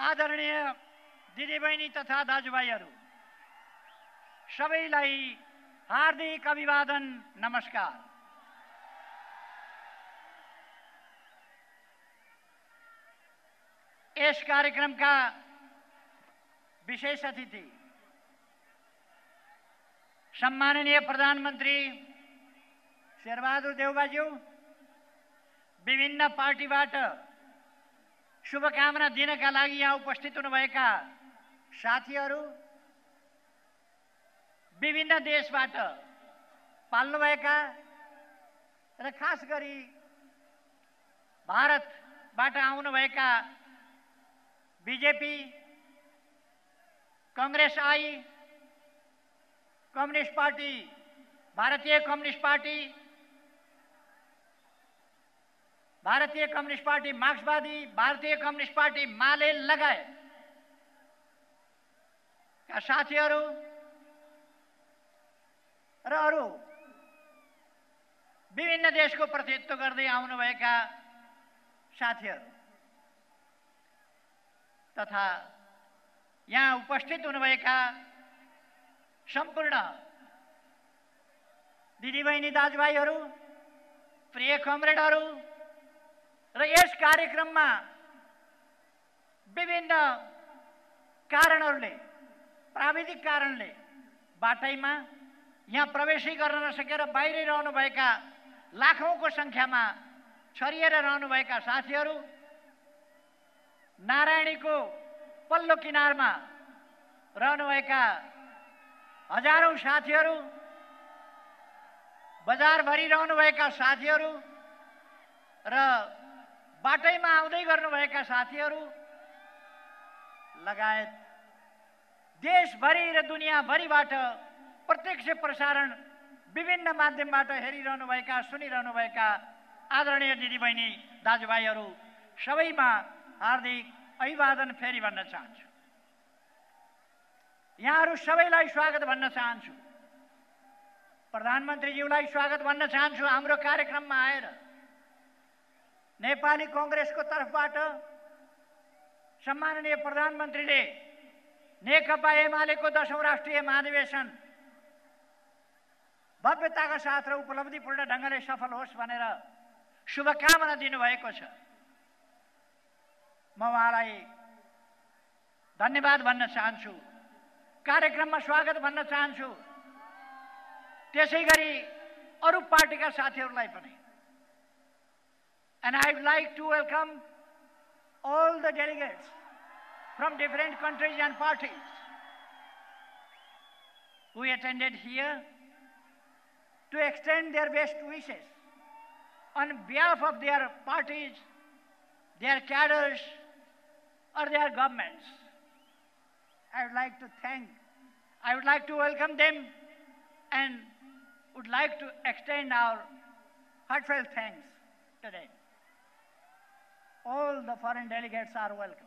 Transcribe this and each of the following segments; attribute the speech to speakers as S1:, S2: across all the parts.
S1: आदरणीय दिदीबहिनी तथा दाजुभाइहरू सबैलाई हार्दिक अभिवादन नमस्कार। यस कार्यक्रमका विशेष अतिथि सम्माननीय प्रधानमन्त्री शेरबहादुर देउवाज्यू, विभिन्न पार्टीबाट शुभकामना दिनका लागि यहाँ उपस्थित हुनुभएका साथीहरू, विभिन्न देशबाट पाल्नुभएका र खास गरी भारतबाट आउनुभएका BJP, Congress I, communist party, भारतीय कम्युनिस्ट पार्टी, भारतीय कम्युनिस्ट पार्टी मार्क्सवादी, भारतीय कम्युनिस्ट पार्टी माले लगायत का साथीहरू र अरू विभिन्न देशको प्रतिनिधित्व गर्दै आउनुभएका साथीहरू तथा यहाँ उपस्थित हुनुभएका सम्पूर्ण दिदीबहिनी दाजुभाइहरू, प्रिय कमरेडहरू र यस कार्यक्रममा विभिन्न कारणहरूले, प्राविधिक कारणले बाटैमा यहाँ प्रवेशै गर्न नसकेर बाहिरै रहनुभएका लाखौंको संख्यामा छरिएर रहनुभएका साथीहरू, नारायणीको पल्लो किनारमा रहनुभएका हजारौं साथीहरू, बजारभरि रहनुभएका साथीहरू र बाटैमा आउँदै गर्नुभएका साथीहरू लगायत देशभरि र दुनियाँभरिबाट प्रत्यक्ष प्रसारण विभिन्न माध्यमबाट हेरिरहनुभएका, सुनिरहनुभएका आदरणीय दिदीबहिनी दाजुभाइहरू सबैमा हार्दिक अभिवादन फेरि भन्न चाहन्छु। यहाँहरू सबैलाई स्वागत भन्न चाहन्छु। प्रधानमन्त्रीज्यूलाई स्वागत भन्न चाहन्छु हाम्रो कार्यक्रममा आएर। नेपाली कांग्रेसको तर्फबाट सम्माननीय प्रधानमन्त्रीले नेकपा एमालेको 10औं राष्ट्रिय महाधिवेशन भव्यताका साथ र उपलब्धिपूर्ण ढंगले सफल होस् भनेर शुभकामना दिनुभएको छ। म उहाँलाई धन्यवाद भन्न चाहन्छु, कार्यक्रममा स्वागत भन्न चाहन्छु। त्यसैगरी अरू पार्टीका साथीहरूलाई पनि। And I would like to welcome all the delegates from different countries and parties who attended here to extend their best wishes on behalf of their parties, their cadres, or their governments. I would like to welcome them and would like to extend our heartfelt thanks to them. All the foreign delegates are welcome.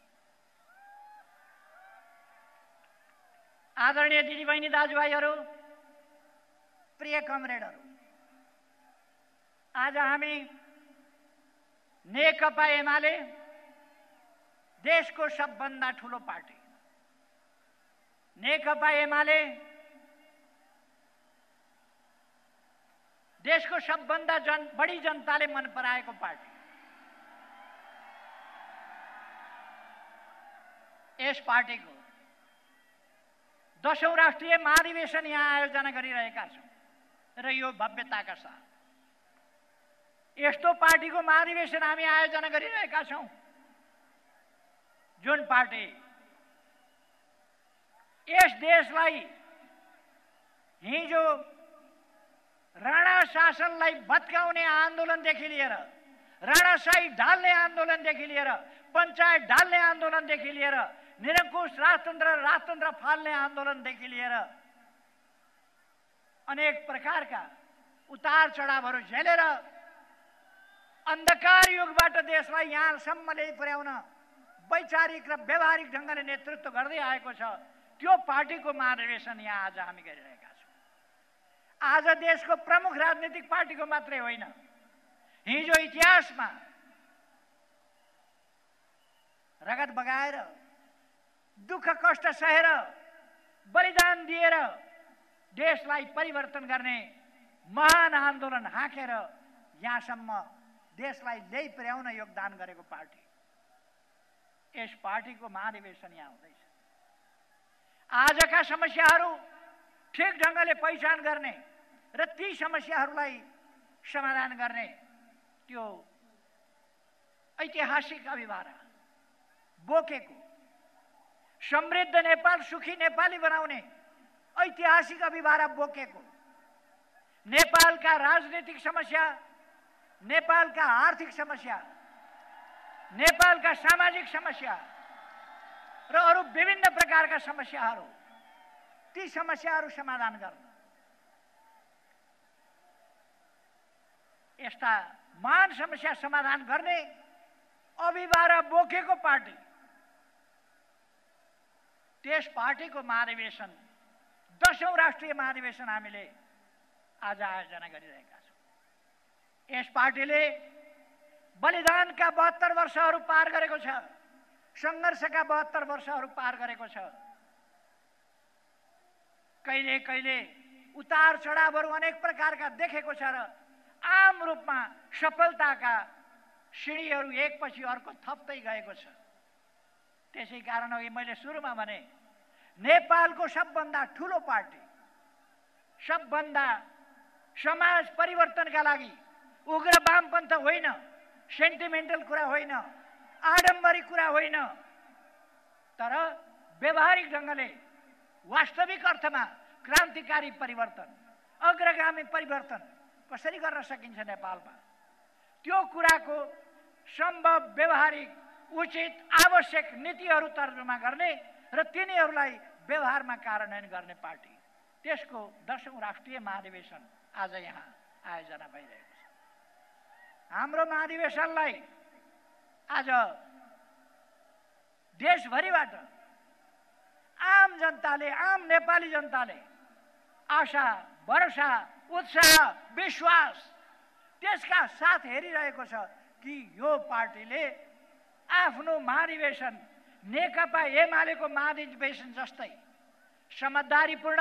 S1: आदरणीय दिदीबहिनी दाजुभाइहरू, प्रिय कमरेडहरू, आज हामी नेकपा एमाले देशको सबभन्दा ठूलो party, नेकपा एमाले देशको सबभन्दा बढी जनताले मन पराएको पार्टी, यस पार्टीको 10औं राष्ट्रिय महाधिवेशन यहाँ आयोजना गरिरहेका छौं र यो भव्यताका साथ यस्तो पार्टीको महाधिवेशन हामी आयोजना गरिरहेका छौं जुन पार्टी यस देशलाई हिजो राणा शासनलाई भत्काउने आन्दोलनदेखि लिएर, राणाशाही ढाल्ने आन्दोलनदेखि लिएर, पञ्चायत ढाल्ने आन्दोलनदेखि लिएर, निरंकुश राजतन्त्र फाल्ने आन्दोलनदेखि लिएर अनेक प्रकारका उतार चढावहरू झेलेर अन्धकार युगबाट देशलाई यहाँसम्म ल्याइ पुर्याउन वैचारिक र व्यवहारिक ढंगले नेतृत्व गर्दै आएको छ। त्यो पार्टीको महाधिवेशन यहाँ आज हामी गरिरहेका छौं। आज देशको प्रमुख राजनीतिक पार्टीको मात्रै होइन, हिजो इतिहासमा रगत बगाएर दुःख कष्ट सहेर बलिदान दिएर देशलाई परिवर्तन गर्ने महान आन्दोलन हाँकेर यहाँसम्म देशलाई ल्याइ पुर्याउन योगदान गरेको पार्टी। यस पार्टीको महाधिवेशन यहाँ हुँदैछ। आजका समस्याहरू ठिक ढङ्गले पहिचान गर्ने र ती समस्याहरूलाई समाधान गर्ने त्यो ऐतिहासिक अभिभारा बोकेको, समृद्ध नेपाल सुखी नेपाली बनाउने ऐतिहासिक अभिभारा बोकेको, नेपालका राजनीतिक समस्या, नेपालका आर्थिक समस्या, नेपालका सामाजिक समस्या र अरू विभिन्न प्रकारका समस्याहरू, ती समस्याहरू समाधान गर्न यस्ता महान समस्या समाधान गर्ने अभिभारा बोकेको पार्टी, त्यस पार्टीको महाधिवेशन 10औं राष्ट्रिय महाधिवेशन हामीले आज आयोजना गरिरहेका छौँ। यस पार्टीले बलिदानका 72 वर्षहरू पार गरेको छ, सङ्घर्षका 72 वर्षहरू पार गरेको छ। कहिले कहिले उतार चढावहरू अनेक प्रकारका देखेको छ र आम रूपमा सफलताका सिँढीहरू एकपछि अर्को थप्दै गएको छ। त्यसै कारण अघि मैले सुरुमा भने नेपालको सबभन्दा ठुलो पार्टी, सबभन्दा समाज परिवर्तनका लागि उग्र वामपन्थ होइन, सेन्टिमेन्टल कुरा होइन, आडम्बरी कुरा होइन, तर व्यवहारिक ढङ्गले वास्तविक अर्थमा क्रान्तिकारी परिवर्तन, अग्रगामी परिवर्तन कसरी गर्न सकिन्छ नेपालमा, त्यो कुराको सम्भव व्यवहारिक उचित आवश्यक नीतिहरू तर्जुमा गर्ने र तिनीहरूलाई व्यवहारमा कार्यान्वयन गर्ने पार्टी, त्यसको 10औं राष्ट्रिय महाधिवेशन आज यहाँ आयोजना भइरहेको छ। हाम्रो महाधिवेशनलाई आज देशभरिबाट आम जनताले, आम नेपाली जनताले आशा, भरोसा, उत्साह, विश्वास त्यसका साथ हेरिरहेको छ कि यो पार्टीले आफ्नो महाधिवेशन नेकपा एमालेको महाधिवेशन जस्तै समझदारीपूर्ण,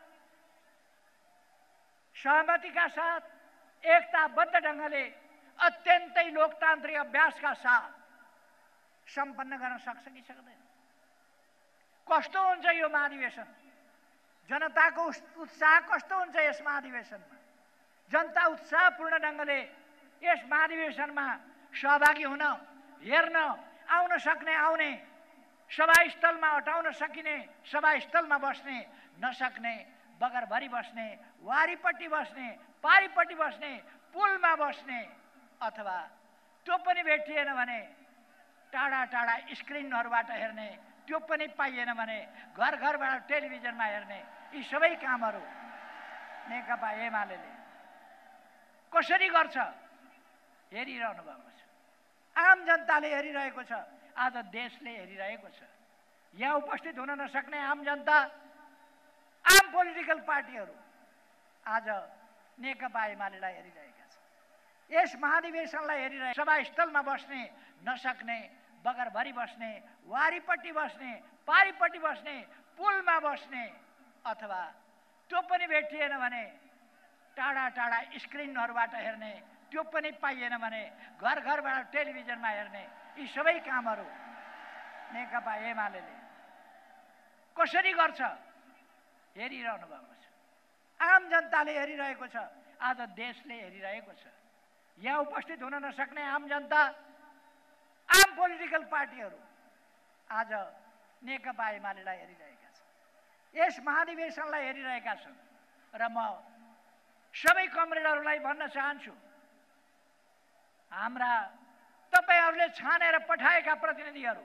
S1: सहमतिका साथ, एकताबद्ध ढङ्गले अत्यन्तै लोकतान्त्रिक अभ्यासका साथ सम्पन्न गर्न सक्छ कि सक्दैन? कस्तो हुन्छ यो महाधिवेशन? जनताको उत्साह कस्तो हुन्छ यस महाधिवेशनमा? जनता उत्साहपूर्ण ढङ्गले यस महाधिवेशनमा सहभागी हुन, हेर्न आउन सक्ने, आउने, सभास्थलमा अटाउन सकिने सभास्थलमा बस्ने, नसक्ने बगरभरि बस्ने, वारीपट्टि बस्ने, पारीपट्टि बस्ने, पुलमा बस्ने, अथवा त्यो पनि भेटिएन भने टाढा टाढा स्क्रिनहरूबाट हेर्ने, त्यो पनि पाइएन भने घर घरबाट टेलिभिजनमा हेर्ने, यी सबै कामहरू नेकपा एमालेले कसरी गर्छ हेरिरहनु भएको छ। आम जनताले हेरिरहेको छ, आज देशले हेरिरहेको छ। यहाँ उपस्थित हुन नसक्ने आम जनता, आम पोलिटिकल पार्टीहरू आज नेकपा एमालेलाई हेरिरहेका छन्। यस महाधिवेशनलाई हेरिरहेका, सभास्थलमा बस्ने, नसक्ने बगरभरि बस्ने, वारीपट्टि बस्ने, पारीपट्टि बस्ने, पुलमा बस्ने, अथवा त्यो पनि भेटिएन भने टाढा टाढा स्क्रिनहरूबाट हेर्ने, त्यो पनि पाइएन भने घर घरबाट टेलिभिजनमा हेर्ने, यी सबै कामहरू नेकपा एमालेले कसरी गर्छ हेरिरहनु भएको छ। आम जनताले हेरिरहेको छ, आज देशले हेरिरहेको छ। यहाँ उपस्थित हुन नसक्ने आम जनता, आम पोलिटिकल पार्टीहरू आज नेकपा एमालेलाई हेरिरहेका छन्, यस महाधिवेशनलाई हेरिरहेका छन्। र म सबै कमरेडहरूलाई भन्न चाहन्छु, हाम्रा तपाईहरूले छानेर पठाएका प्रतिनिधिहरू,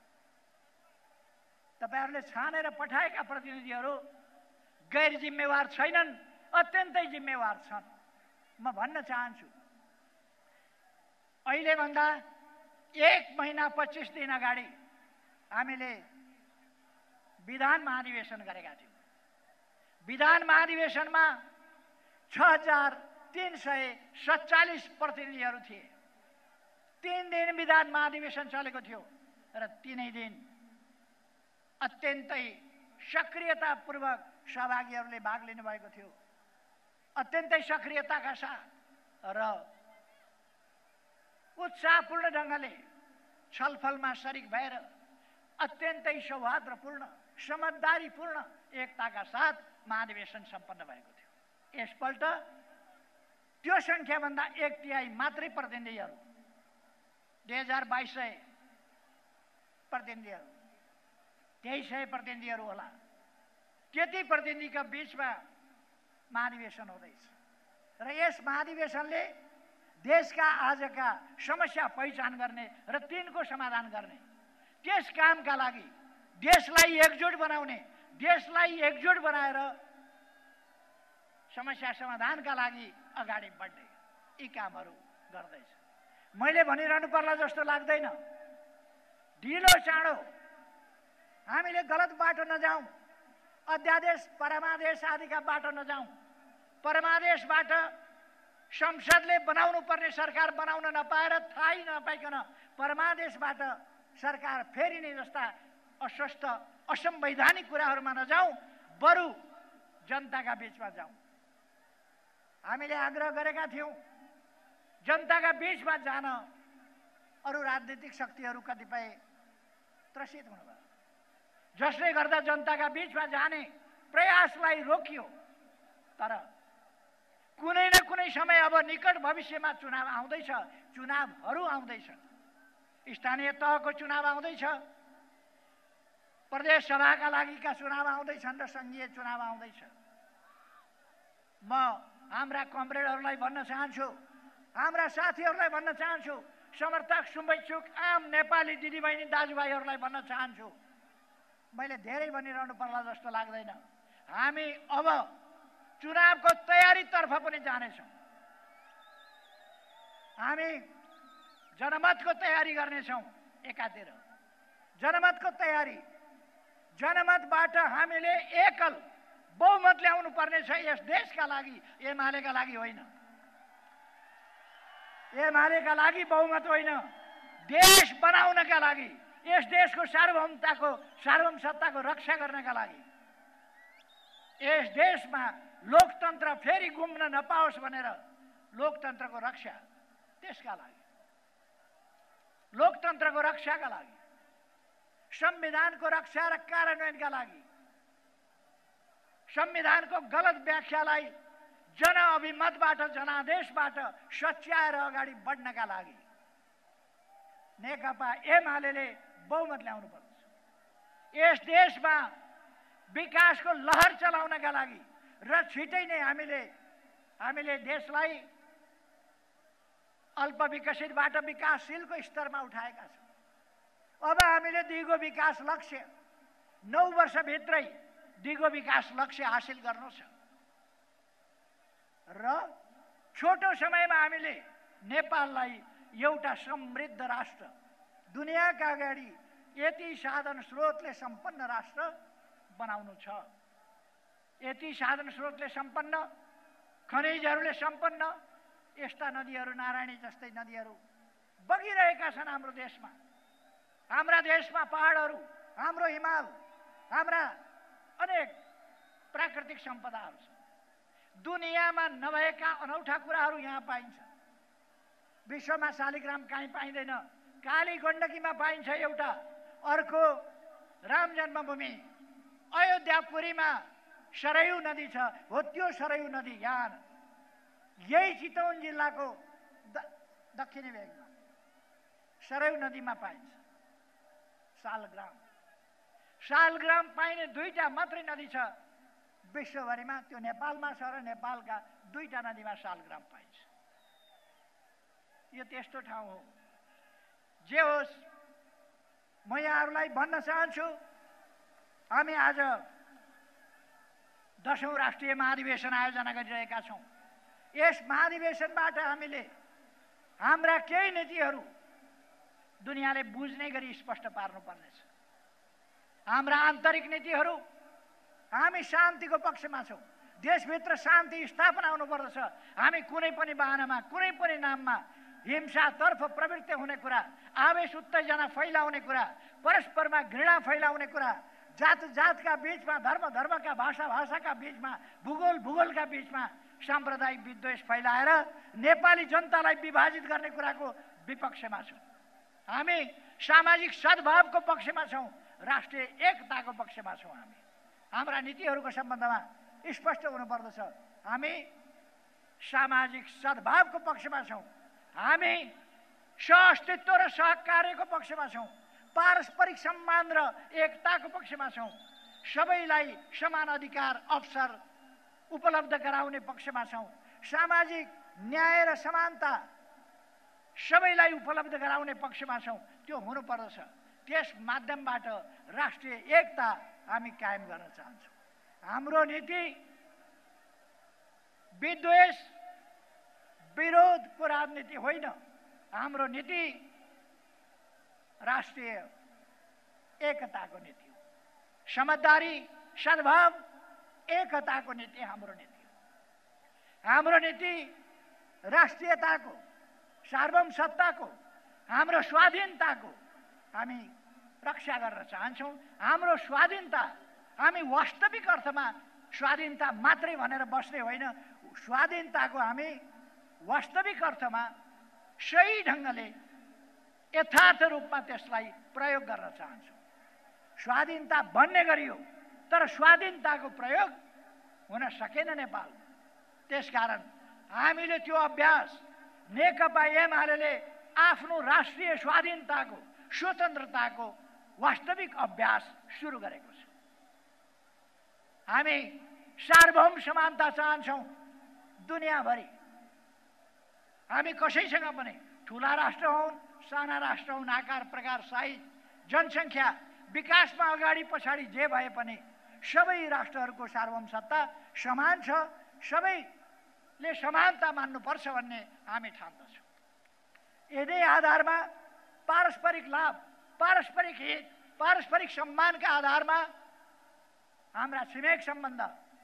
S1: तपाईहरूले छानेर पठाएका प्रतिनिधिहरू गैर जिम्मेवार छैनन्, अत्यन्तै जिम्मेवार छन्। म भन्न चाहन्छु, अहिलेभन्दा 1 महिना 25 दिन अगाडि हामीले विधान महाधिवेशन गरेका थियौँ। विधान महाधिवेशनमा 6347 प्रतिनिधिहरू थिए। 3 दिन विधान महाधिवेशन चलेको थियो। र तीनै दिन अत्यन्तै सक्रियतापूर्वक सहभागीहरूले भाग लिनुभएको थियो। अत्यन्तै सक्रियताका साथ र उत्साहपूर्ण ढङ्गले छलफलमा सरिक भएर अत्यन्तै सौहार्दपूर्ण समझदारीपूर्ण एकताका साथ महाधिवेशन सम्पन्न भएको थियो। यसपल्ट त्यो सङ्ख्याभन्दा 1/3 मात्रै प्रतिनिधिहरू 2200 प्रतिनिधिहरू 2300 प्रतिनिधिहरू होला, त्यति प्रतिनिधिका बीचमा महाधिवेशन हुँदैछ र यस महाधिवेशनले देशका आजका समस्या पहिचान गर्ने र तिनको समाधान गर्ने, त्यस कामका लागि देशलाई एकजुट बनाउने, देशलाई एकजुट बनाएर समस्या समाधानका लागि अगाडि बढ्ने यी कामहरू गर्दैछ। मैले भनिरहनु पर्ला जस्तो लाग्दैन। ढिलो चाँडो हामीले गलत बाटो नजाउँ, अध्यादेश परमादेश आदिका बाटो नजाउँ। परमादेशबाट संसदले बनाउनु पर्ने सरकार बनाउन नपाएर थाहै नपाइकन परमादेशबाट सरकार फेरिने जस्ता अस्वस्थ असंवैधानिक कुराहरूमा नजाउँ, बरु जनताका बीचमा जाउँ। हामीले आग्रह गरेका थियौँ जनताका बीचमा जान। अरू राजनीतिक शक्तिहरू कतिपय त्रसित हुनुभयो, जसले गर्दा जनताका बीचमा जाने प्रयासलाई रोकियो। तर कुनै न कुनै समय अब निकट भविष्यमा चुनाव आउँदैछ, चुनावहरू आउँदैछ, स्थानीय तहको चुनाव आउँदैछ, प्रदेश सभाका लागिका चुनाव आउँदैछन् र सङ्घीय चुनाव आउँदैछ। म हाम्रा कमरेडहरूलाई भन्न चाहन्छु, हाम्रा साथीहरूलाई भन्न चाहन्छु, समर्थक शुभेच्छुक आम नेपाली दिदीबहिनी दाजुभाइहरूलाई भन्न चाहन्छु, मैले धेरै भनिरहनु पर्ला जस्तो लाग्दैन। हामी अब चुनावको तयारीतर्फ पनि जानेछौँ। हामी जनमतको तयारी गर्नेछौँ। एकातिर जनमतको तयारी, जनमतबाट हामीले एकल बहुमत ल्याउनु पर्नेछ यस देशका लागि, एमालेका लागि होइन। एमालेका लागि बहुमत होइन, देश बनाउनका लागि, यस देशको सार्वभौम सत्ताको रक्षा गर्नका लागि, यस देशमा लोकतन्त्र फेरि गुम्न नपाओस् भनेर लोकतन्त्रको रक्षा, त्यसका लागि, लोकतन्त्रको रक्षाका लागि, संविधानको रक्षा र कार्यान्वयनका लागि, संविधानको गलत व्याख्यालाई जनअभिमतबाट जनादेशबाट सच्याएर अगाडि बढ्नका लागि नेकपा एमाले बहुमत ल्याउनु पर्छ। यस देशमा विकासको लहर चलाउनका लागि र छिटै नै हामीले देशलाई अल्पविकसितबाट विकासशीलको स्तरमा उठाएका छौँ। अब हामीले दिगो विकास लक्ष्य 9 वर्षभित्रै दिगो विकास लक्ष्य हासिल गर्नु छ र छोटो समयमा हामीले नेपाललाई एउटा समृद्ध राष्ट्र, दुनियाँका अगाडि यति साधन स्रोतले सम्पन्न राष्ट्र बनाउनु छ। यति साधन स्रोतले सम्पन्न, खनिजहरूले सम्पन्न यस्ता नदीहरू, नारायणी जस्तै नदीहरू बगिरहेका छन् हाम्रो देशमा। हाम्रा देशमा पहाडहरू, हाम्रो हिमाल, हाम्रा अनेक प्राकृतिक सम्पदाहरू छन्। दुनियाँमा नभएका अनौठा कुराहरू यहाँ पाइन्छ। विश्वमा शालिग्राम कहीँ पाइँदैन, काली गण्डकीमा पाइन्छ एउटा, अर्को राम जन्मभूमि अयोध्यापुरीमा सरयू नदी छ, हो त्यो सरयू नदी यहाँ यही चितवन जिल्लाको दक्षिणी भेगमा सरयू नदीमा पाइन्छ। सालग्राम पाइने 2टा मात्रै नदी छ विश्वभरिमा, त्यो नेपालमा छ र नेपालका 2टा नदीमा सालग्राम पाइन्छ। यो त्यस्तो ठाउँ हो। जे होस्, म यहाँहरूलाई भन्न चाहन्छु, हामी आज 10औं राष्ट्रिय महाधिवेशन आयोजना गरिरहेका छौँ। यस महाधिवेशनबाट हामीले हाम्रा केही नीतिहरू दुनियाँले बुझ्ने गरी स्पष्ट पार्नुपर्नेछ। हाम्रा आन्तरिक नीतिहरू, हामी शान्तिको पक्षमा छौँ, देशभित्र शान्ति स्थापना हुनुपर्दछ। हामी कुनै पनि बहानामा, कुनै पनि नाममा हिंसातर्फ प्रवृत्ति हुने कुरा, आवेश उत्तेजना फैलाउने कुरा, परस्परमा घृणा फैलाउने कुरा, जात जातका बीचमा, धर्म धर्मका, भाषा भाषाका बीचमा, भूगोल भूगोलका बीचमा साम्प्रदायिक विद्वेष फैलाएर नेपाली जनतालाई विभाजित गर्ने कुराको विपक्षमा छौँ। हामी सामाजिक सद्भावको पक्षमा छौँ, राष्ट्रिय एकताको पक्षमा छौँ। हामी हाम्रा नीतिहरूको सम्बन्धमा स्पष्ट हुनुपर्दछ। हामी सामाजिक सद्भावको पक्षमा छौँ, हामी सहअस्तित्व र सहकार्यको पक्षमा छौँ, पारस्परिक सम्मान र एकताको पक्षमा छौँ, सबैलाई समान अधिकार अवसर उपलब्ध गराउने पक्षमा छौँ, सामाजिक न्याय र समानता सबैलाई उपलब्ध गराउने पक्षमा छौँ। त्यो हुनुपर्दछ। त्यस माध्यमबाट राष्ट्रिय एकता हामी कायम गर्न चाहन्छौँ। हाम्रो नीति विद्वेष विरोधको राजनीति होइन। हाम्रो नीति राष्ट्रिय एकताको नीति हो। समझदारी, सद्भाव, एकताको नीति हाम्रो नीति हो। हाम्रो नीति राष्ट्रियताको, सार्वभौम सत्ताको, हाम्रो स्वाधीनताको हामी रक्षा गर्न चाहन्छौँ। हाम्रो स्वाधीनता हामी वास्तविक अर्थमा स्वाधीनता मात्रै भनेर बस्ने होइन, स्वाधीनताको हामी वास्तविक अर्थमा सही ढङ्गले यथार्थ रूपमा त्यसलाई प्रयोग गर्न चाहन्छौँ। स्वाधीनता भन्ने गरियो तर स्वाधीनताको प्रयोग हुन सकेन नेपाल। त्यसकारण हामीले त्यो अभ्यास नेकपा एमाले आफ्नो राष्ट्रिय स्वाधीनताको, स्वतन्त्रताको वास्तविक अभ्यास सुरु गरेको छ। हामी सार्वभौम समानता चाहन्छौँ दुनियाँभरि। हामी कसैसँग पनि, ठुला राष्ट्र हुन्, साना राष्ट्र हुन्, आकार प्रकार साइज जनसङ्ख्या विकासमा अगाडि पछाडि जे भए पनि सबै राष्ट्रहरूको सार्वभौम सत्ता समान छ। सबैले समानता मान्नुपर्छ भन्ने हामी ठान्दछौँ। यदि आधारमा पारस्परिक लाभ, पारस्परिक हित, पारस्परिक सम्मानका आधारमा हाम्रा छिमेक सम्बन्ध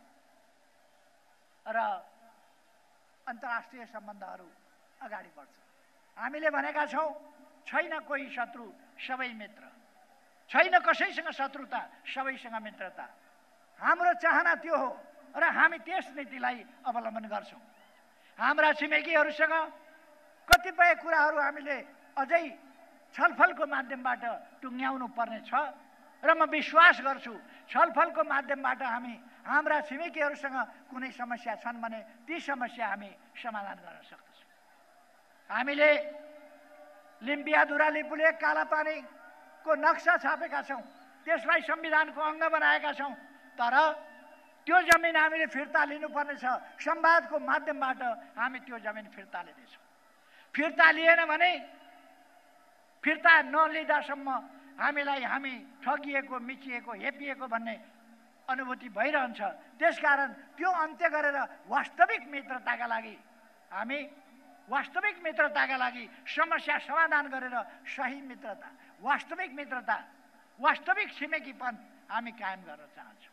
S1: र अन्तर्राष्ट्रिय सम्बन्धहरू अगाडि बढ्छ। हामीले भनेका छौँ छैन कोही शत्रु सबै मित्र, छैन कसैसँग शत्रुता सबैसँग मित्रता। हाम्रो चाहना त्यो हो र हामी त्यस नीतिलाई अवलम्बन गर्छौँ। हाम्रा छिमेकीहरूसँग कतिपय कुराहरू हामीले अझै छलफलको माध्यमबाट टुङ्ग्याउनु पर्ने छ र म विश्वास गर्छु छलफलको माध्यमबाट हामी हाम्रा छिमेकीहरूसँग कुनै समस्या छन् भने ती समस्या हामी समाधान गर्न सक्दछौँ। हामीले लिम्पियाधुरा लिपुले कालापानीको नक्सा छापेका छौँ, त्यसलाई संविधानको अङ्ग बनाएका छौँ। तर त्यो जमिन हामीले फिर्ता लिनुपर्ने छ। संवादको माध्यमबाट हामी त्यो जमिन फिर्ता लिँदैछौँ। फिर्ता लिएन भने, फिर्ता नलिँदासम्म हामीलाई हामी ठगिएको, मिचिएको, हेपिएको भन्ने अनुभूति भइरहन्छ। त्यसकारण त्यो अन्त्य गरेर वास्तविक मित्रताका लागि हामी वास्तविक मित्रताका लागि समस्या समाधान गरेर सही मित्रता, वास्तविक मित्रता, वास्तविक छिमेकीपन हामी कायम गर्न चाहन्छौँ।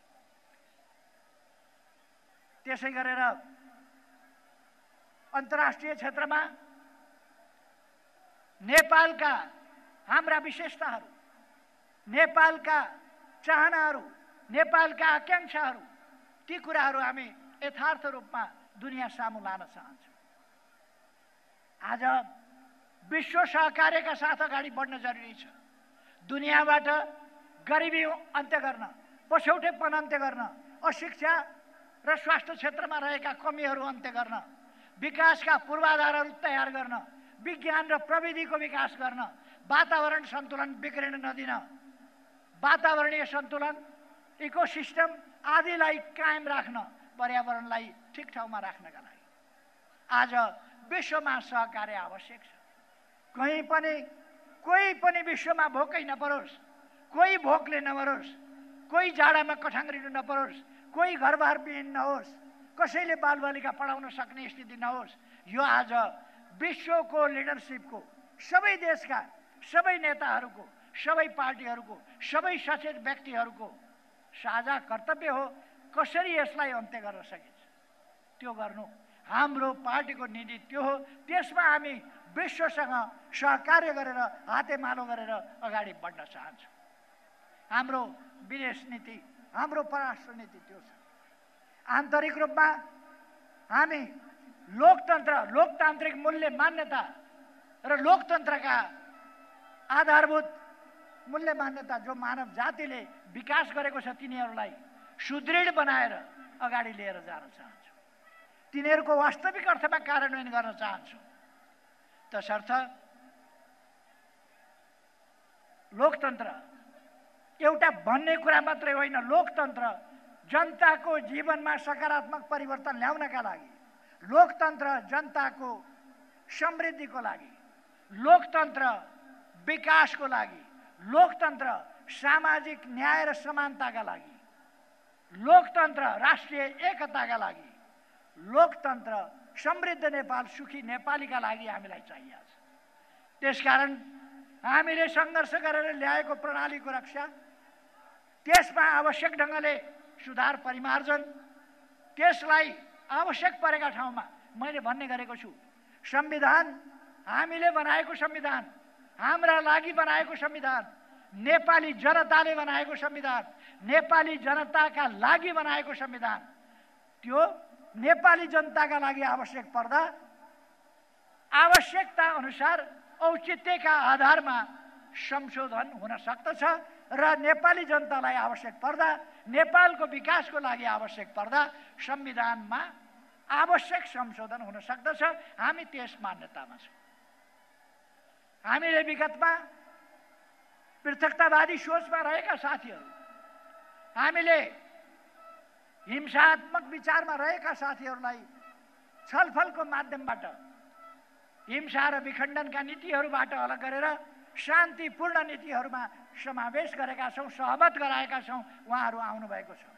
S1: त्यसै गरेर अन्तर्राष्ट्रिय क्षेत्रमा नेपालका हाम्रा विशेषताहरू, नेपालका चाहनाहरू, नेपालका आकाङ्क्षाहरू, ती कुराहरू हामी यथार्थ रूपमा दुनियाँ सामु लान चाहन्छौँ। आज विश्व सहकार्यका साथ अगाडि बढ्न जरुरी छ। दुनियाँबाट गरिबी अन्त्य गर्न, पछौटेपन अन्त्य गर्न, अशिक्षा र स्वास्थ्य क्षेत्रमा रहेका कमीहरू अन्त्य गर्न, विकासका पूर्वाधारहरू तयार गर्न, विज्ञान र प्रविधिको विकास गर्न, वातावरण सन्तुलन बिग्रिन नदिन, वातावरणीय सन्तुलन, इकोसिस्टम आदिलाई कायम राख्न, पर्यावरणलाई ठिक ठाउँमा राख्नका लागि आज विश्वमा सहकार्य आवश्यक छ। कोही पनि विश्वमा भोकै नपरोस्, कोही भोकले नमरोस्, कोही जाडामा कठाङ्ग्रिनु नपरोस्, कोही घरबार विहीन नहोस्, कसैले बालबालिका पढाउन सक्ने स्थिति नहोस्। यो आज विश्वको लिडरसिपको, सबै देशका, सबै नेताहरूको, सबै पार्टीहरूको, सबै सचेत व्यक्तिहरूको साझा कर्तव्य हो। कसरी यसलाई अन्त्य गर्न सकिन्छ त्यो गर्नु हाम्रो पार्टीको नीति त्यो हो। त्यसमा हामी विश्वसँग सहकार्य गरेर हातेमालो गरेर अगाडि बढ्न चाहन्छौँ। हाम्रो विदेश नीति, हाम्रो परराष्ट्र नीति त्यो छ। आन्तरिक रूपमा हामी लोकतन्त्र, लोकतान्त्रिक मूल्य मान्यता र लोकतन्त्रका आधारभूत मूल्य मान्यता जो मानव जातिले विकास गरेको छ तिनीहरूलाई सुदृढ बनाएर अगाडि लिएर जान चाहन्छौँ। तिनीहरूको वास्तविक अर्थमा कार्यान्वयन गर्न चाहन्छौँ। तसर्थ लोकतन्त्र एउटा भन्ने कुरा मात्रै होइन, लोकतन्त्र जनताको जीवनमा सकारात्मक परिवर्तन ल्याउनका लागि, लोकतन्त्र जनताको समृद्धिको लागि, लोकतन्त्र विकासको लागि, लोकतन्त्र सामाजिक न्याय र समानताका लागि, लोकतन्त्र राष्ट्रिय एकताका लागि, लोकतन्त्र समृद्ध नेपाल, सुखी नेपालीका लागि हामीलाई चाहिएको छ। त्यसकारण हामीले सङ्घर्ष गरेर ल्याएको प्रणालीको रक्षा, त्यसमा आवश्यक ढङ्गले सुधार परिमार्जन, त्यसलाई आवश्यक परेका ठाउँमा मैले भन्ने गरेको छु, संविधान हामीले बनाएको संविधान, हाम्रा लागि बनाएको संविधान, नेपाली जनताले बनाएको संविधान, नेपाली जनताका लागि बनाएको संविधान, त्यो नेपाली जनताका लागि आवश्यक पर्दा आवश्यकता अनुसार औचित्यका आधारमा संशोधन हुन सक्दछ र नेपाली जनतालाई आवश्यक पर्दा, नेपालको विकासको लागि आवश्यक पर्दा संविधानमा आवश्यक संशोधन हुन सक्दछ। हामी त्यस मान्यतामा छौँ। हामीले विगतमा पृथकतावादी सोचमा रहेका साथीहरू, हामीले हिंसात्मक विचारमा रहेका साथीहरूलाई छलफलको माध्यमबाट, हिंसा र विखण्डनका नीतिहरूबाट अलग गरेर शान्तिपूर्ण नीतिहरूमा समावेश गरेका छौँ, सहमत गराएका छौँ। उहाँहरू आउनुभएको छ।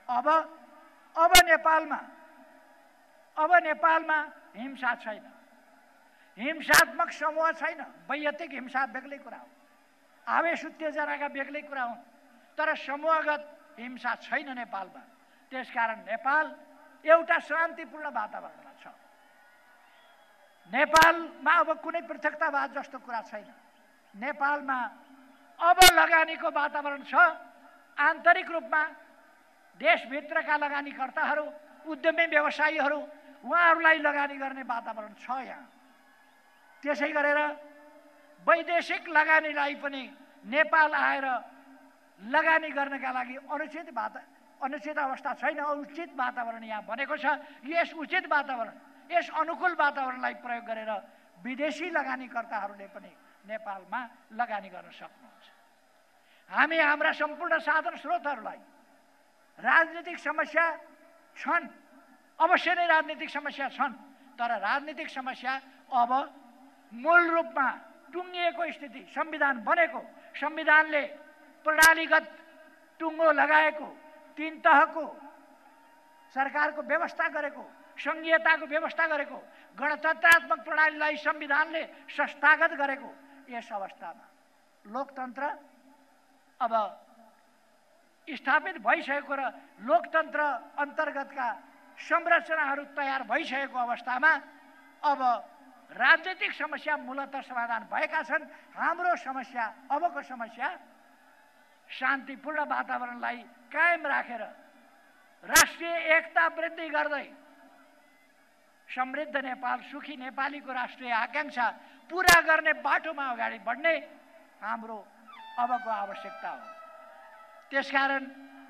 S1: अब नेपालमा हिंसा छैन, हिंसात्मक समूह छैन। वैयक्तिक हिंसा बेग्लै कुरा हो, आवेश उत्तेजनाका बेग्लै कुरा हुन्, तर समूहगत हिंसा छैन नेपालमा। त्यसकारण नेपाल एउटा शान्तिपूर्ण वातावरणमा छ। नेपालमा अब कुनै पृथकतावाद जस्तो कुरा छैन। नेपालमा अब लगानीको वातावरण छ। आन्तरिक रूपमा देशभित्रका लगानीकर्ताहरू, उद्यमी व्यवसायीहरू, उहाँहरूलाई लगानी गर्ने वातावरण छ यहाँ। त्यसै गरेर वैदेशिक लगानीलाई पनि नेपाल आएर लगानी गर्नका लागि अनुचित अवस्था छैन, उचित वातावरण यहाँ बनेको छ। यस उचित वातावरण, यस अनुकूल वातावरणलाई प्रयोग गरेर विदेशी लगानीकर्ताहरूले पनि नेपालमा लगानी गर्न सक्नुहुन्छ। हामी हाम्रा सम्पूर्ण साधन स्रोतहरूलाई, राजनीतिक समस्या छन्, अवश्य नै राजनीतिक समस्या छन्, तर राजनीतिक समस्या अब मूल रूपमा टुङ्गिएको स्थिति, संविधान बनेको, संविधानले प्रणालीगत टुङ्गो लगाएको, तीन तहको सरकारको व्यवस्था गरेको, संघीयताको व्यवस्था गरेको, गणतन्त्रात्मक प्रणालीलाई संविधानले संस्थागत गरेको यस अवस्थामा लोकतन्त्र अब स्थापित भइसकेको र लोकतन्त्र अन्तर्गतका संरचनाहरू तयार भइसकेको अवस्थामा अब राजनीतिक समस्या मूलतः समाधान भएका छन्। हाम्रो समस्या, अबको समस्या शान्तिपूर्ण वातावरणलाई कायम राखेर राष्ट्रिय एकता वृद्धि गर्दै समृद्ध नेपाल, सुखी नेपालीको राष्ट्रिय आकांक्षा पूरा गर्ने बाटोमा अगाडि बढ्ने हाम्रो अबको आवश्यकता हो। त्यसकारण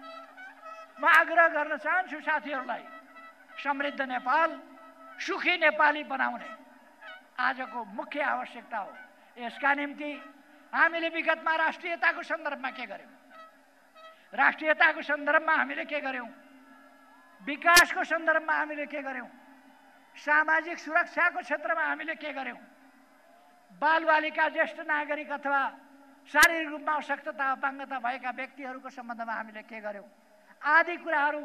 S1: म आग्रह गर्न चाहन्छु साथीहरूलाई, समृद्ध नेपाल, सुखी नेपाली बनाउने आजको मुख्य आवश्यकता हो। यसका निम्ति हामीले विगतमा राष्ट्रियताको सन्दर्भमा के गर्यौं, राष्ट्रियताको सन्दर्भमा हामीले के गर्यौं, विकासको सन्दर्भमा हामीले के गर्यौं, सामाजिक सुरक्षाको क्षेत्रमा हामीले के गर्यौं, बालबालिका, ज्येष्ठ नागरिक अथवा शारीरिक रूपमा अशक्तता, अपाङ्गता भएका व्यक्तिहरूको सम्बन्धमा हामीले के गर्यौं आदि कुराहरू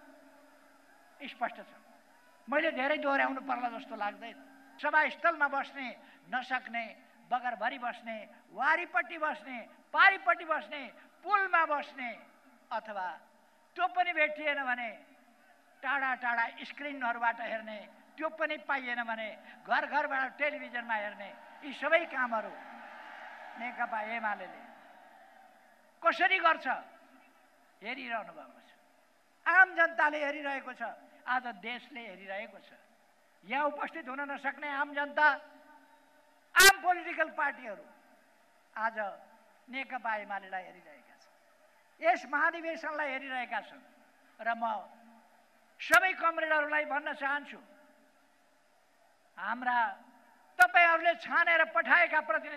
S1: स्पष्ट छ। मैले धेरै दोहोर्याउनु पर्ला जस्तो लाग्दैन। सभास्थलमा बस्ने नसक्ने, बगरभरि बस्ने, वारीपट्टि बस्ने, पारीपट्टि बस्ने, पुलमा बस्ने अथवा त्यो पनि भेटिएन भने टाढा टाढा स्क्रिनहरूबाट हेर्ने, त्यो पनि पाइएन भने घर घरबाट टेलिभिजनमा हेर्ने यी सबै कामहरू नेकपा एमाले कसरी गर्छ हेरिरहनु भएको छ। आम जनताले हेरिरहेको छ, आज देशले हेरिरहेको छ। यहाँ उपस्थित हुन नसक्ने आम जनता, आम पोलिटिकल पार्टीहरू आज नेकपा एमालेलाई हेरिरहेका छन्, यस महाधिवेशनलाई हेरिरहेका छन्। र म सबै कमरेडहरूलाई भन्न चाहन्छु, हाम्रा तपाईहरूले छानेर पठाएका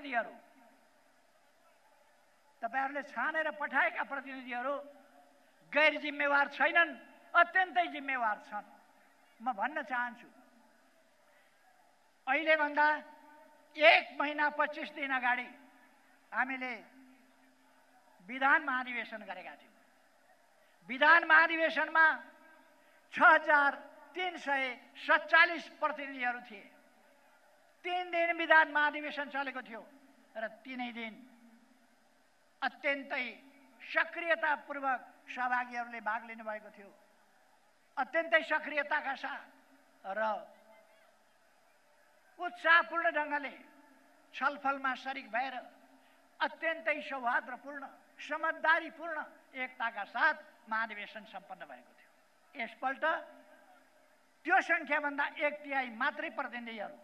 S1: प्रतिनिधिहरू गैर जिम्मेवार छैनन्, अत्यन्तै जिम्मेवार छन्। म भन्न चाहन्छु, अहिले भन्दा 1 महिना 25 दिन अगाडि हामीले विधान महाधिवेशन गरेका थियौँ। विधान महाधिवेशनमा 6347 प्रतिनिधिहरू थिए। 3 दिन विधान महाधिवेशन चलेको थियो र 3 दिन अत्यन्तै सक्रियतापूर्वक सहभागीहरूले भाग लिनुभएको थियो। अत्यन्तै सक्रियताका साथ र उत्साहपूर्ण ढङ्गले छलफलमा सरिक भएर अत्यन्तै सौहार्दपूर्ण, समझदारीपूर्ण एकताका साथ महाधिवेशन सम्पन्न भएको थियो। यसपल्ट त्यो सङ्ख्याभन्दा 1/3 मात्रै प्रतिनिधिहरू,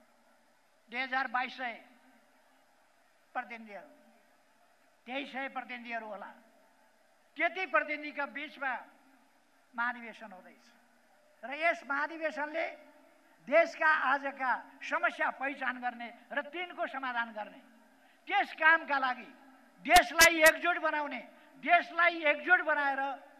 S1: 2200 प्रतिनिधिहरू, 2300 प्रतिनिधिहरू होला, त्यति प्रतिनिधिका बीचमा महाधिवेशन हुँदैछ। र यस महाधिवेशनले देशका आजका समस्या पहिचान गर्ने र तिनको समाधान गर्ने, त्यस कामका लागि देशलाई एकजुट बनाउने, देशलाई एकजुट बनाएर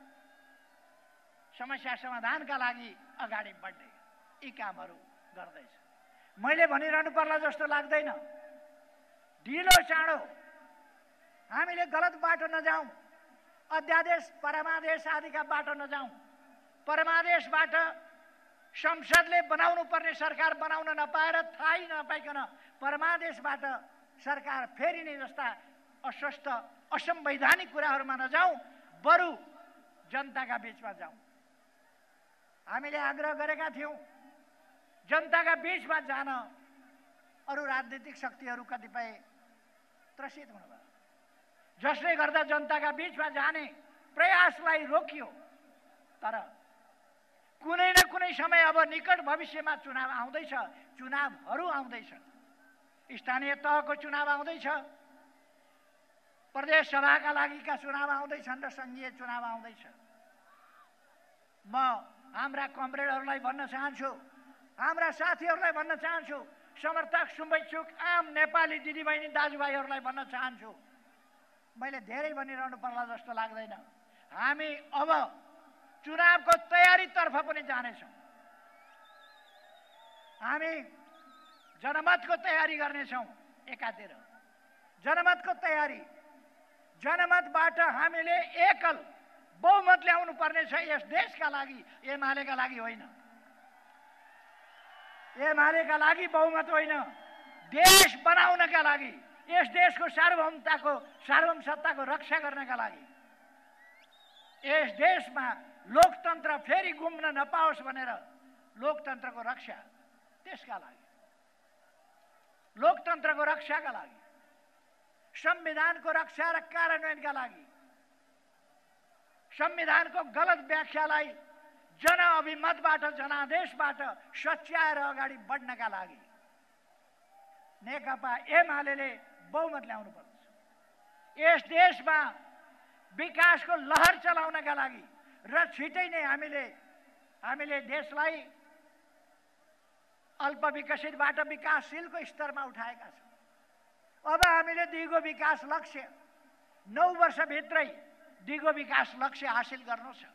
S1: समस्या समाधानका लागि अगाडि बढ्ने यी कामहरू गर्दैछ। मैले भनिरहनु पर्ला जस्तो लाग्दैन, ढिलो चाँडो हामीले गलत बाटो नजाउँ, अध्यादेश परमादेश आदिका बाटो नजाउँ। परमादेशबाट संसदले बनाउनु पर्ने सरकार बनाउन नपाएर, थाहै नपाइकन परमादेशबाट सरकार फेरिने जस्ता अस्वस्थ असंवैधानिक कुराहरूमा नजाउँ, बरु जनताका बीचमा जाउँ। हामीले आग्रह गरेका थियौँ जनताका बीचमा जान। अरू राजनीतिक शक्तिहरू कतिपय त्रसित हुनुभयो, जसले गर्दा जनताका बीचमा जाने प्रयासलाई रोकियो। तर कुनै न कुनै समय अब निकट भविष्यमा चुनाव आउँदैछ, चुनावहरू आउँदैछन्, स्थानीय तहको चुनाव आउँदैछ, प्रदेश सभाका लागिका चुनाव आउँदैछन् र सङ्घीय चुनाव आउँदैछ। म हाम्रा कमरेडहरूलाई भन्न चाहन्छु, हाम्रा साथीहरूलाई भन्न चाहन्छु, समर्थक शुभेच्छुक आम नेपाली दिदीबहिनी दाजुभाइहरूलाई भन्न चाहन्छु, मैले धेरै भनिरहनु पर्ला जस्तो लाग्दैन, हामी अब चुनावको तयारीतर्फ पनि जानेछौँ। हामी जनमतको तयारी गर्नेछौँ। एकातिर जनमतको तयारी, जनमतबाट हामीले एकल बहुमत ल्याउनु पर्ने छ। यस देशका लागि, एमालेका लागि होइन, एमालेका लागि बहुमत होइन, देश बनाउनका लागि, यस देशको सार्वभौम सत्ताको रक्षा गर्नका लागि, यस देशमा लोकतन्त्र फेरि गुम्न नपाओस् भनेर लोकतन्त्रको रक्षा, त्यसका लागि, लोकतन्त्रको रक्षाका लागि, संविधानको रक्षा र कार्यान्वयनका लागि, संविधानको गलत व्याख्यालाई जनअभिमतबाट, जनादेशबाट सच्याएर अगाडि बढ्नका लागि नेकपा एमालेले बहुमत ल्याउनु पर्छ। यस देशमा विकासको लहर चलाउनका लागि र छिटै नै हामीले देशलाई अल्पविकसितबाट विकासशीलको स्तरमा उठाएका छौँ। अब हामीले दिगो विकास लक्ष्य 9 वर्षभित्रै दिगो विकास लक्ष्य हासिल गर्नु छ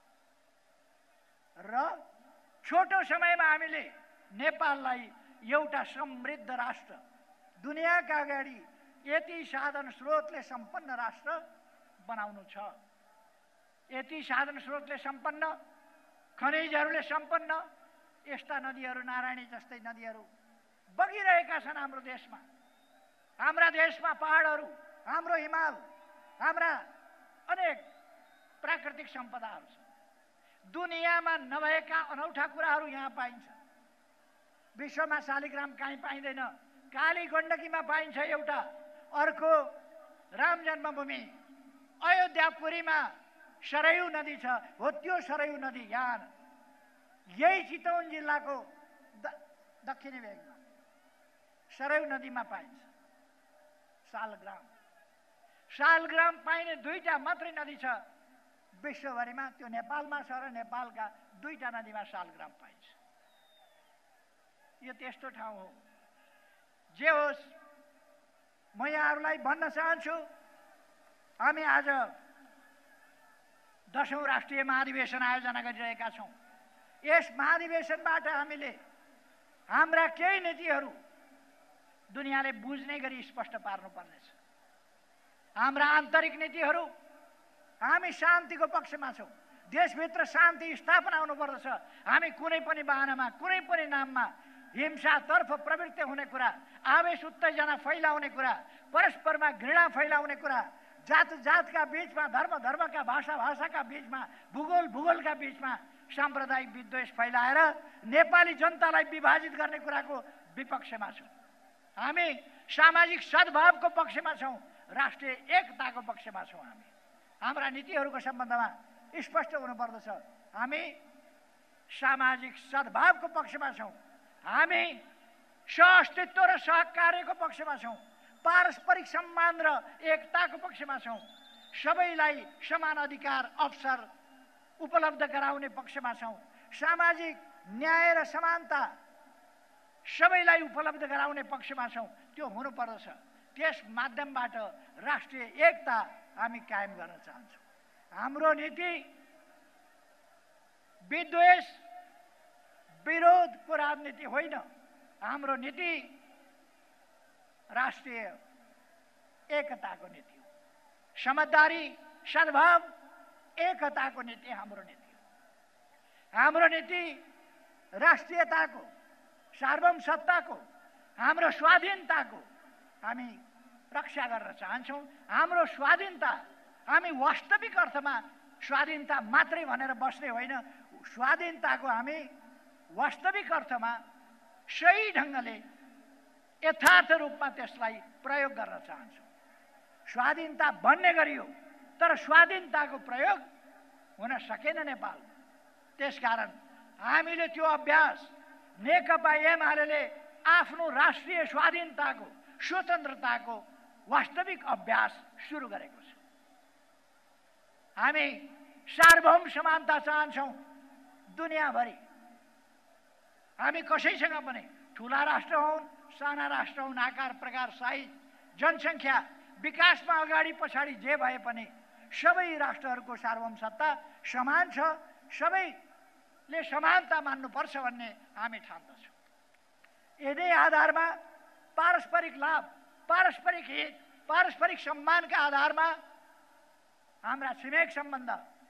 S1: र छोटो समयमा हामीले नेपाललाई एउटा समृद्ध राष्ट्र, दुनियाँका अगाडि यति साधन स्रोतले सम्पन्न राष्ट्र बनाउनु छ। यति साधन स्रोतले सम्पन्न, खनिजहरूले सम्पन्न यस्ता नदीहरू, नारायणी जस्तै नदीहरू बगिरहेका छन् हाम्रो देशमा। हाम्रा देशमा पहाडहरू, हाम्रो हिमाल, हाम्रा अनेक प्राकृतिक सम्पदाहरू छन्। दुनियाँमा नभएका अनौठा कुराहरू यहाँ पाइन्छ। विश्वमा शालिग्राम कहीँ पाइँदैन। काली गण्डकीमा पाइन्छ एउटा, अर्को राम जन्मभूमि अयोध्यापुरीमा सरयू नदी छ, हो त्यो सरयू नदी यहाँ यही चितवन जिल्लाको दक्षिणी भेगमा सरयू नदीमा पाइन्छ शालग्राम। शालग्राम पाइने दुईटा मात्रै नदी छ विश्वभरिमा, त्यो नेपालमा छ र नेपालका दुईटा नदीमा शालग्राम पाइन्छ। यो त्यस्तो ठाउँ हो। जे होस्, म यहाँहरूलाई भन्न चाहन्छु, हामी आज 10औं राष्ट्रिय महाधिवेशन आयोजना गरिरहेका छौँ। यस महाधिवेशनबाट हामीले हाम्रा केही नीतिहरू दुनियाँले बुझ्ने गरी स्पष्ट पार्नुपर्नेछ। हाम्रा आन्तरिक नीतिहरू, हामी शान्तिको पक्षमा छौँ, देशभित्र शान्ति स्थापना हुनुपर्दछ। हामी कुनै पनि बहानामा, कुनै पनि नाममा हिंसातर्फ प्रवृत्त हुने कुरा, आवेश उत्तेजना फैलाउने कुरा, परस्परमा घृणा फैलाउने कुरा, जात जातका बीचमा, धर्म धर्मका, भाषा भाषाका बीचमा, भूगोल भूगोलका बीचमा साम्प्रदायिक विद्वेष फैलाएर नेपाली जनतालाई विभाजित गर्ने कुराको विपक्षमा छौँ। हामी सामाजिक सद्भावको पक्षमा छौँ, राष्ट्रिय एकताको पक्षमा छौँ। हामी हाम्रा नीतिहरूको सम्बन्धमा स्पष्ट हुनुपर्दछ। हामी सामाजिक सद्भावको पक्षमा छौँ, हामी सहअस्तित्व र सहकार्यको पक्षमा छौँ, पारस्परिक सम्मान र एकताको पक्षमा छौँ, सबैलाई समान अधिकार अवसर उपलब्ध गराउने पक्षमा छौँ, सामाजिक न्याय र समानता सबैलाई उपलब्ध गराउने पक्षमा छौँ। त्यो हुनुपर्दछ। त्यस माध्यमबाट राष्ट्रिय एकता हामी कायम गर्न चाहन्छौँ। हाम्रो नीति विद्वेष विरोधको राजनीति होइन। हाम्रो नीति राष्ट्रिय एकताको नीति हो। समझदारी, सद्भाव, एकताको नीति हाम्रो नीति हो। हाम्रो नीति राष्ट्रियताको, सार्वभौम सत्ताको, हाम्रो स्वाधीनताको हामी रक्षा गर्न चाहन्छौँ। हाम्रो स्वाधीनता हामी वास्तविक अर्थमा स्वाधीनता मात्रै भनेर बस्ने होइन, स्वाधीनताको हामी वास्तविक अर्थमा सही ढङ्गले यथार्थ रूपमा त्यसलाई प्रयोग गर्न चाहन्छौँ। स्वाधीनता भन्ने गरियो तर स्वाधीनताको प्रयोग हुन सकेन नेपाल। त्यसकारण हामीले त्यो अभ्यास नेकपा एमाले आफ्नो राष्ट्रिय स्वाधीनताको, स्वतन्त्रताको वास्तविक अभ्यास सुरु गरेको छ। हामी सार्वभौम समानता चाहन्छौँ दुनियाँभरि। हामी कसैसँग पनि, ठुला राष्ट्र हुन्, साना राष्ट्र हुन्, आकार प्रकार साइज जनसङ्ख्या विकासमा अगाडि पछाडि जे भए पनि सबै राष्ट्रहरूको सार्वभौम सत्ता समान छ, सबैले समानता मान्नुपर्छ भन्ने हामी ठान्दछौँ। यदि आधारमा पारस्परिक लाभ, पारस्परिक हित, पारस्परिक सम्मानका आधारमा हाम्रा छिमेक सम्बन्ध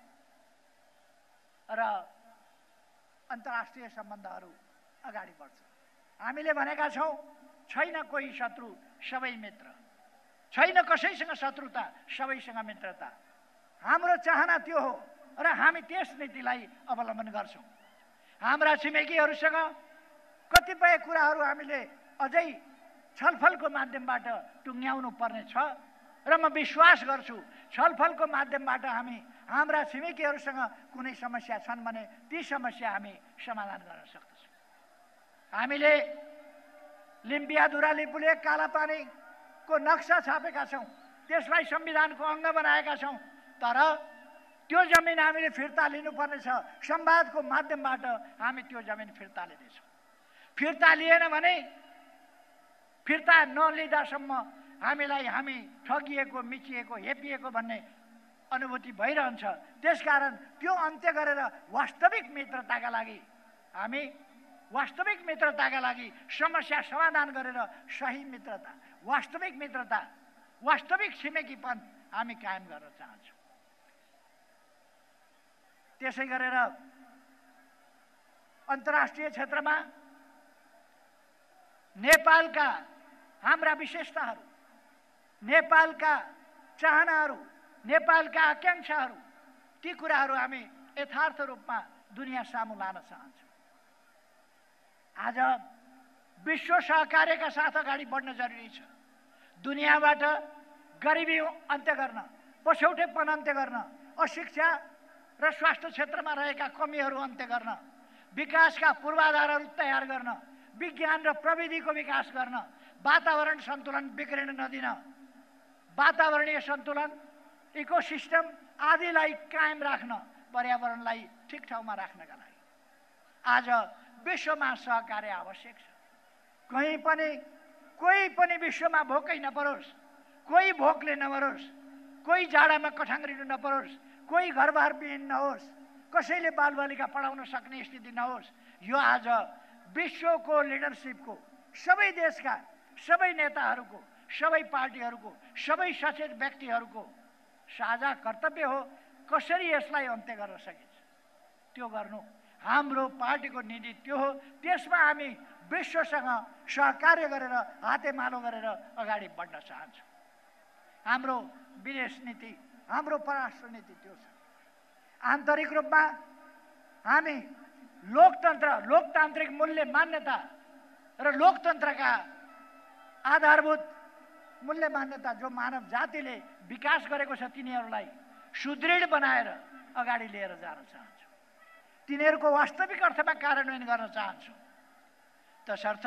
S1: र अन्तर्राष्ट्रिय सम्बन्धहरू अगाडि बढ्छ। हामीले भनेका छौँ, छैन कोही शत्रु सबै मित्र, छैन कसैसँग शत्रुता सबैसँग मित्रता। हाम्रो चाहना त्यो हो र हामी त्यस नीतिलाई अवलम्बन गर्छौँ। हाम्रा छिमेकीहरूसँग कतिपय कुराहरू हामीले अझै छलफलको माध्यमबाट टुङ्ग्याउनु पर्ने छ र म विश्वास गर्छु छलफलको माध्यमबाट हामी हाम्रा छिमेकीहरूसँग कुनै समस्या छन् भने ती समस्या हामी समाधान गर्न सक्छौँ। हामीले लिम्बियाधुरा लिपुलेक कालापानीको नक्सा छापेका छौँ, त्यसलाई संविधानको अङ्ग बनाएका छौँ, तर त्यो जमिन हामीले फिर्ता लिनुपर्ने छ। संवादको माध्यमबाट हामी त्यो जमिन फिर्ता लिनेछौँ। फिर्ता लिएन भने, फिर्ता नलिँदासम्म हामीलाई हामी ठगिएको, मिचिएको, हेपिएको भन्ने अनुभूति भइरहन्छ। त्यसकारण त्यो अन्त्य गरेर वास्तविक मित्रताका लागि, हामी वास्तविक मित्रताका लागि समस्या समाधान गरेर सही मित्रता, वास्तविक मित्रता, वास्तविक छिमेकीपन हामी कायम गर्न चाहन्छौँ। त्यसै गरेर अन्तर्राष्ट्रिय क्षेत्रमा नेपालका हाम्रा विशेषताहरू, नेपालका चाहनाहरू, नेपालका आकाङ्क्षाहरू, ती कुराहरू हामी यथार्थ रूपमा दुनिया सामु लान चाहन्छौँ। आज विश्व सहकार्यका साथ अगाडि बढ्न जरुरी छ। दुनियाँबाट गरिबी अन्त्य गर्न, पछौटेपन अन्त्य गर्न, अशिक्षा र स्वास्थ्य क्षेत्रमा रहेका कमीहरू अन्त्य गर्न, विकासका पूर्वाधारहरू तयार गर्न, विज्ञान र प्रविधिको विकास गर्न, वातावरण सन्तुलन बिग्रिन नदिन, वातावरणीय सन्तुलन, इकोसिस्टम आदिलाई कायम राख्न, पर्यावरणलाई ठिक ठाउँमा राख्नका लागि आज विश्वमा सहकार्य आवश्यक छ। कोही पनि विश्वमा भोकै नपरोस्, कोही भोकले नमरोस्, कोही जाडामा कठाङ्ग्रिनु नपरोस्, कोही घरबार विहीन नहोस्, कसैले बालबालिका पढाउन सक्ने स्थिति नहोस्। यो आज विश्वको लिडरसिपको, सबै देशका सबै नेताहरूको, सबै पार्टीहरूको, सबै सचेत व्यक्तिहरूको साझा कर्तव्य हो। कसरी यसलाई अन्त्य गर्न सकिन्छ त्यो गर्नु हाम्रो पार्टीको नीति त्यो हो। त्यसमा हामी विश्वसँग सहकार्य गरेर, हातेमालो गरेर अगाडि बढ्न चाहन्छौँ। हाम्रो विदेश नीति, हाम्रो परराष्ट्र नीति त्यो छ। आन्तरिक रूपमा हामी लोकतन्त्र, लोकतान्त्रिक मूल्य मान्यता र लोकतन्त्रका आधारभूत मूल्य मान्यता जो मानव जातिले विकास गरेको छ तिनीहरूलाई सुदृढ बनाएर अगाडि लिएर जान चाहन्छौँ। तिनीहरूको वास्तविक अर्थमा कार्यान्वयन गर्न चाहन्छौँ। तसर्थ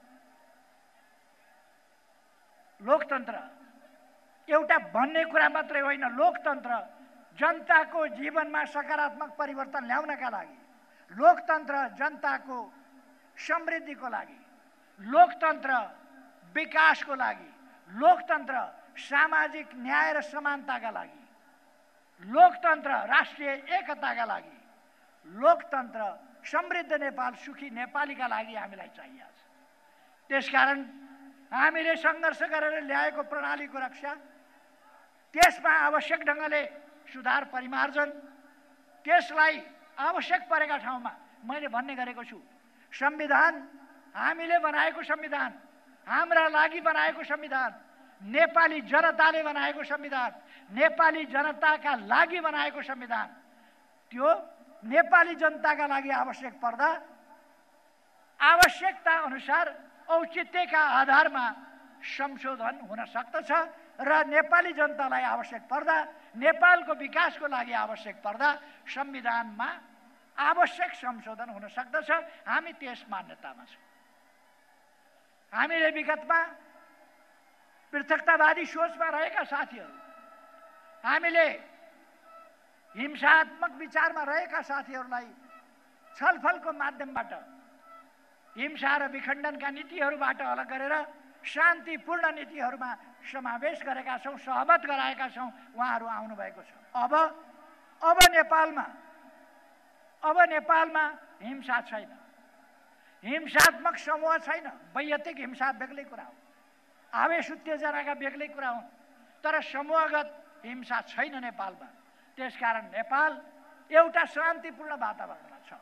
S1: लोकतन्त्र एउटा भन्ने कुरा मात्रै होइन, लोकतन्त्र जनताको जीवनमा सकारात्मक परिवर्तन ल्याउनका लागि, लोकतन्त्र जनताको समृद्धिको लागि, लोकतन्त्र विकासको लागि, लोकतन्त्र सामाजिक न्याय र समानताका लागि, लोकतन्त्र राष्ट्रिय एकताका लागि, लोकतन्त्र समृद्ध नेपाल, सुखी नेपालीका लागि हामीलाई चाहिएको छ। त्यसकारण हामीले सङ्घर्ष गरेर ल्याएको प्रणालीको रक्षा, त्यसमा आवश्यक ढङ्गले सुधार परिमार्जन, त्यसलाई आवश्यक परेका ठाउँमा मैले भन्ने गरेको छु, संविधान हामीले बनाएको संविधान, हाम्रा लागि बनाएको संविधान, नेपाली जनताले बनाएको संविधान, नेपाली जनताका लागि बनाएको संविधान, त्यो नेपाली जनताका लागि आवश्यक पर्दा आवश्यकता अनुसार औचित्यका आधारमा संशोधन हुन सक्दछ र नेपाली जनतालाई आवश्यक पर्दा, नेपालको विकासको लागि आवश्यक पर्दा संविधानमा आवश्यक संशोधन हुन सक्दछ। हामी त्यस मान्यतामा छौँ। हामीले विगतमा पृथकतावादी सोचमा रहेका साथीहरू, हामीले हिंसात्मक विचारमा रहेका साथीहरूलाई छलफलको माध्यमबाट, हिंसा र विखण्डनका नीतिहरूबाट अलग गरेर शान्तिपूर्ण नीतिहरूमा समावेश गरेका छौँ, सहमत गराएका छौँ। उहाँहरू आउनुभएको छ। अब नेपालमा हिंसा छैन, हिंसात्मक समूह छैन। वैयक्तिक हिंसा बेग्लै कुरा हो, आवेश उत्तेजनाका बेग्लै कुरा हुन्, तर समूहगत हिंसा छैन नेपालमा। त्यसकारण नेपाल एउटा शान्तिपूर्ण वातावरणमा छ।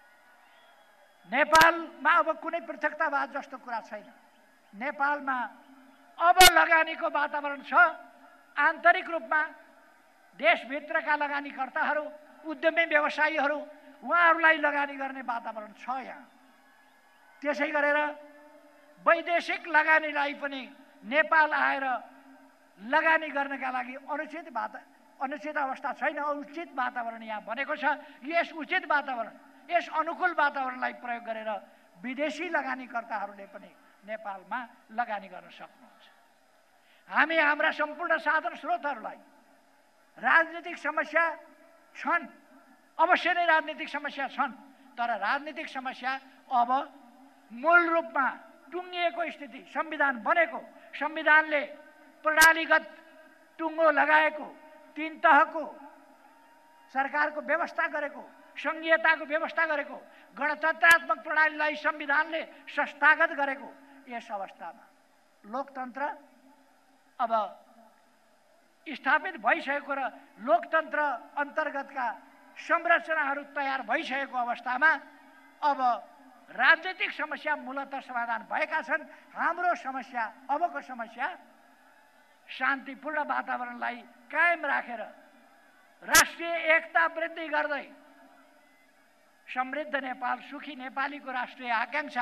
S1: नेपालमा अब कुनै पृथकतावाद जस्तो कुरा छैन। नेपालमा अब लगानीको वातावरण छ। आन्तरिक रूपमा देशभित्रका लगानीकर्ताहरू, उद्यमी व्यवसायीहरू, उहाँहरूलाई लगानी गर्ने वातावरण छ यहाँ। त्यसै गरेर वैदेशिक लगानीलाई पनि नेपाल आएर लगानी गर्नका लागि अनुचित अवस्था छैन, उचित वातावरण यहाँ बनेको छ। यस उचित वातावरण, यस अनुकूल वातावरणलाई प्रयोग गरेर विदेशी लगानीकर्ताहरूले पनि नेपालमा लगानी गर्न सक्नुहुन्छ। हामी हाम्रा सम्पूर्ण साधन स्रोतहरूलाई, राजनीतिक समस्या छन्, अवश्य नै राजनीतिक समस्या छन्, तर राजनीतिक समस्या अब मूल रूपमा टुङ्गिएको स्थिति, संविधान बनेको, संविधानले प्रणालीगत टुङ्गो लगाएको, तीन तहको सरकारको व्यवस्था गरेको, संघीयताको व्यवस्था गरेको, गणतन्त्रात्मक प्रणालीलाई संविधानले संस्थागत गरेको यस अवस्थामा लोकतन्त्र अब स्थापित भइसकेको र लोकतन्त्र अन्तर्गतका संरचनाहरू तयार भइसकेको अवस्थामा अब राजनीतिक समस्या मूलतः समाधान भएका छन्। हाम्रो समस्या, अबको समस्या शान्तिपूर्ण वातावरणलाई कायम राखेर राष्ट्रिय एकता वृद्धि गर्दै समृद्ध नेपाल, सुखी नेपालीको राष्ट्रिय आकांक्षा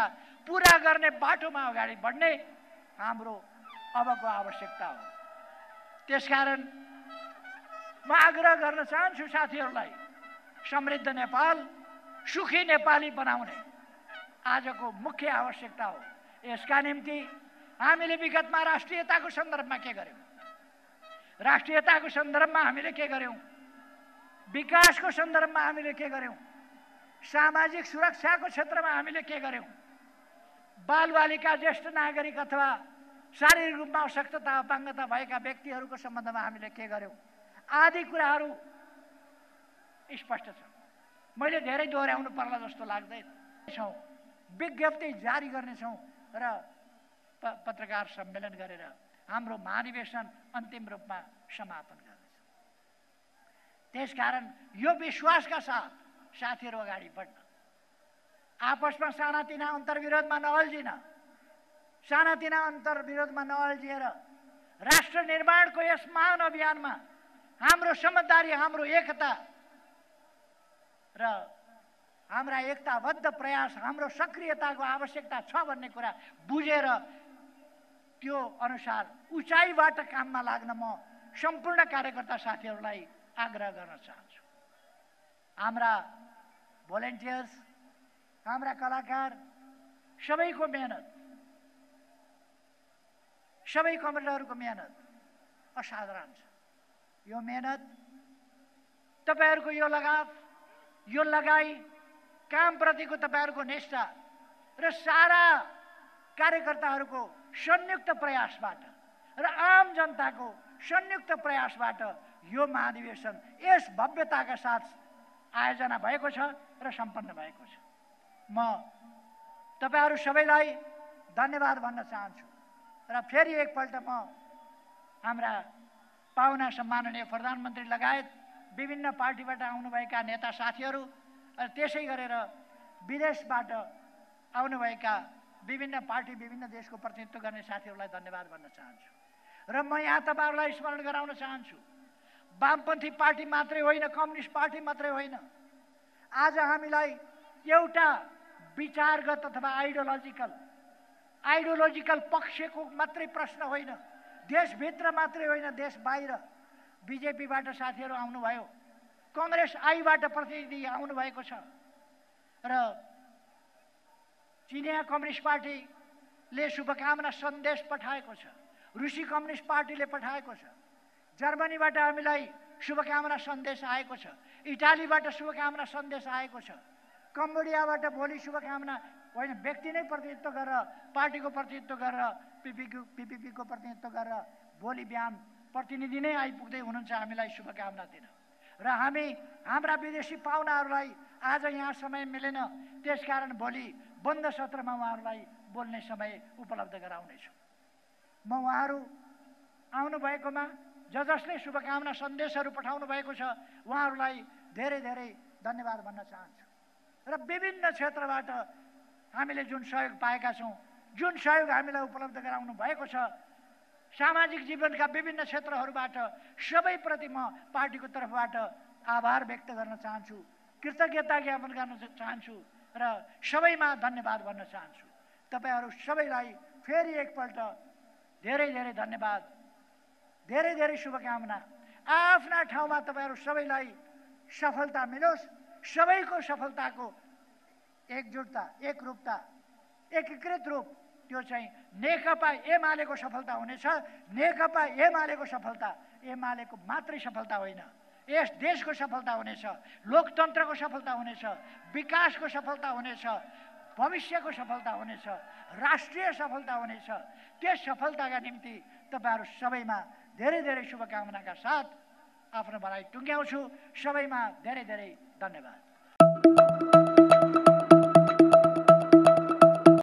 S1: पूरा गर्ने बाटोमा अगाडि बढ्ने हाम्रो अबको आवश्यकता हो। त्यसकारण म आग्रह गर्न चाहन्छु साथीहरूलाई, समृद्ध नेपाल, सुखी नेपाली बनाउने आजको मुख्य आवश्यकता हो। यसका निम्ति हामीले विगतमा राष्ट्रियताको सन्दर्भमा के गर्यौं, राष्ट्रियताको सन्दर्भमा हामीले के गर्यौं, विकासको सन्दर्भमा हामीले के गर्यौं, सामाजिक सुरक्षाको क्षेत्रमा हामीले के गर्यौं, बालबालिका, ज्येष्ठ नागरिक अथवा शारीरिक रूपमा अशक्तता अपाङ्गता भएका व्यक्तिहरूको सम्बन्धमा हामीले के गर्यौं आदि कुराहरू स्पष्ट छ। मैले धेरै दोहोर्याउनु पर्ला जस्तो लाग्दैन। विज्ञप्ति जारी गर्नेछौँ र पत्रकार सम्मेलन गरेर हाम्रो महाधिवेशन अन्तिम रूपमा समापन गर्नेछौँ। त्यसकारण यो विश्वासका साथ साथीहरू अगाडि बढ्न, आपसमा सानातिना अन्तर्विरोधमा नअल्झिन, सानातिना अन्तर्विरोधमा नअल्झिएर राष्ट्र निर्माणको यस महान अभियानमा हाम्रो समझदारी, हाम्रो एकता र हाम्रा एकताबद्ध प्रयास, हाम्रो सक्रियताको आवश्यकता छ भन्ने कुरा बुझेर त्यो अनुसार उचाइबाट काममा लाग्न म सम्पूर्ण कार्यकर्ता साथीहरूलाई आग्रह गर्न चाहन्छु। हाम्रा भोलिन्टियर्स, हाम्रा कलाकार सबैको मेहनत, सबै कमेन्टरहरूको मेहनत असाधारण छ। यो मेहनत, तपाईहरूको यो लगाव, यो लगाई, कामप्रतिको तपाईहरूको निष्ठा र सारा कार्यकर्ताहरूको संयुक्त प्रयासबाट र आम जनताको संयुक्त प्रयासबाट यो महाधिवेशन यस भव्यताका साथ आयोजना भएको छ र सम्पन्न भएको छ। म तपाईहरू सबैलाई धन्यवाद भन्न चाहन्छु र फेरि एकपल्ट म हाम्रा पाहुना सम्माननीय प्रधानमन्त्री लगायत विभिन्न पार्टीबाट आउनुभएका नेता साथीहरू र त्यसै गरेर विदेशबाट आउनुभएका विभिन्न पार्टी, विभिन्न देशको प्रतिनिधित्व गर्ने साथीहरूलाई धन्यवाद भन्न चाहन्छु। र म यहाँ तपाईहरूलाई स्मरण गराउन चाहन्छु, वामपन्थी पार्टी मात्रै होइन, कम्युनिस्ट पार्टी मात्रै होइन, आज हामीलाई एउटा विचारगत अथवा आइडियोलोजिकल पक्षको मात्रै प्रश्न होइन, देशभित्र मात्रै होइन, देश बाहिर बीजेपीबाट साथीहरू आउनुभयो, कांग्रेस आईबाट प्रतिनिधि आउनुभएको छ र चिनिया कम्युनिस्ट पार्टीले शुभकामना सन्देश पठाएको छ, रुसी कम्युनिस्ट पार्टीले पठाएको छ, जर्मनीबाट हामीलाई शुभकामना सन्देश आएको छ, इटालीबाट शुभकामना सन्देश आएको छ, कम्बोडियाबाट भोलि शुभकामना होइन, व्यक्ति नै प्रतिनिधित्व गरेर, पार्टीको प्रतिनिधित्व गरेर, पिपिपीको प्रतिनिधित्व गरेर भोलि बिहान प्रतिनिधि नै आइपुग्दै हुनुहुन्छ हामीलाई शुभकामना दिन। र हामी हाम्रा विदेशी पाहुनाहरूलाई आज यहाँ समय मिलेन, त्यसकारण भोलि बन्द सत्रमा उहाँहरूलाई बोल्ने समय उपलब्ध गराउनेछु। म उहाँहरू आउनुभएकोमा जसले शुभकामना सन्देशहरू पठाउनु भएको छ उहाँहरूलाई धेरै धेरै धन्यवाद भन्न चाहन्छु। र विभिन्न क्षेत्रबाट हामीले जुन सहयोग पाएका छौँ, जुन सहयोग हामीलाई उपलब्ध गराउनु भएको छ, सामाजिक जीवनका विभिन्न क्षेत्रहरूबाट सबैप्रति म पार्टीको तर्फबाट आभार व्यक्त गर्न चाहन्छु, कृतज्ञता ज्ञापन गर्न चाहन्छु र सबैमा धन्यवाद भन्न चाहन्छु। तपाईहरू सबैलाई फेरि एकपल्ट धेरै धेरै धन्यवाद, धेरै धेरै शुभकामना। आफ्ना ठाउँमा तपाईहरू सबैलाई सफलता मिलोस्, सबैको सफलताको एकजुटता, एकरूपता, एकीकृत रूप त्यो चाहिँ नेकपा एमालेको सफलता हुनेछ। नेकपा एमालेको सफलता एमालेको मात्रै सफलता होइन, यस देशको सफलता हुनेछ, लोकतन्त्रको सफलता हुनेछ, विकासको सफलता हुनेछ, भविष्यको सफलता हुनेछ, राष्ट्रिय सफलता हुनेछ। त्यस सफलताका निम्ति तपाईहरू सबैमा धेरै धेरै शुभकामनाका साथ आफ्नो भनाइ टुङ्ग्याउँछु। सबैमा धेरै धेरै धन्यवाद।